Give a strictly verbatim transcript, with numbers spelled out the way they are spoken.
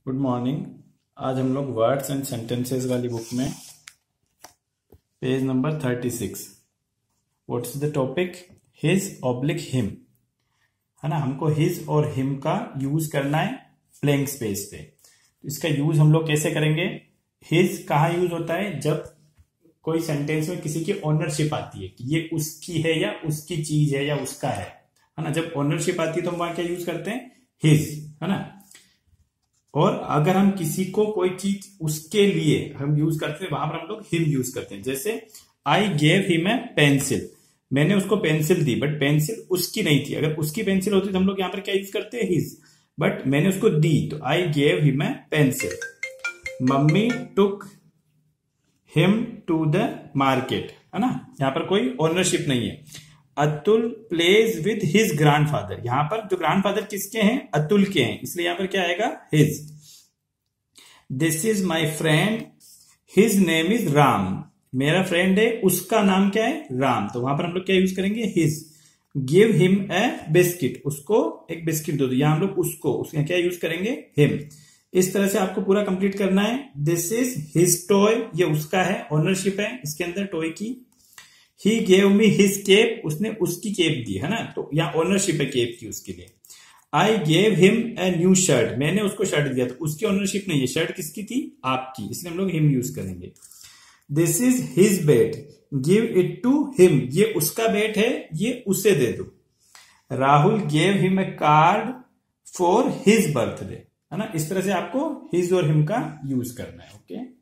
Good morning. आज हम लोग वर्ड्स एंड सेंटेंसेस वाली बुक में page number thirty six, what's the topic? His oblique him, है ना। हमको हिज और हिम का यूज करना है ब्लैंक स्पेस पे। तो इसका यूज हम लोग कैसे करेंगे? हिज कहाँ यूज होता है? जब कोई सेंटेंस में किसी की ओनरशिप आती है कि ये उसकी है या उसकी चीज है या उसका है, है ना। जब ओनरशिप आती है तो हम वहां क्या यूज करते हैं? हिज, है ना। और अगर हम किसी को कोई चीज उसके लिए हम यूज करते हैं, वहां पर हम लोग हिम यूज करते हैं। जैसे I gave him a pencil, मैंने उसको पेंसिल दी, बट पेंसिल उसकी नहीं थी। अगर उसकी पेंसिल होती तो हम लोग यहाँ पर क्या यूज करते हैं? हिज। बट मैंने उसको दी तो I gave him a pencil. मम्मी took him to the market, है ना। यहाँ पर कोई ओनरशिप नहीं है। Atul plays with his grandfather, यहां पर जो ग्रैंडफादर किसके हैं? अतुल के हैं, इसलिए यहां पर क्या आएगा? His. This is my friend, his name is Ram, मेरा फ्रेंड है, उसका नाम क्या है? राम। तो वहां पर हम लोग क्या यूज करेंगे? His. Give him a biscuit, उसको एक बिस्किट दो, यहां हम लोग उसको उसका क्या यूज करेंगे? हिम। इस तरह से आपको पूरा कंप्लीट करना है। दिस इज हिज टॉय, ये उसका है, ओनरशिप है इसके अंदर टॉय की। He gave me his cap, उसने उसकी केप दी, है ना। तो यहाँ ओनरशिप है केप की उसके लिए। I gave him a new shirt, मैंने उसको शर्ट दिया, तो उसकी ओनरशिप नहीं है, शर्ट किसकी थी? आपकी, इसलिए हम लोग हिम यूज करेंगे। This is his bat, give it to him, ये उसका बेट है, ये उसे दे दो। Rahul gave him a card for his birthday, है ना। इस तरह से आपको हिज और हिम का यूज करना है। ओके।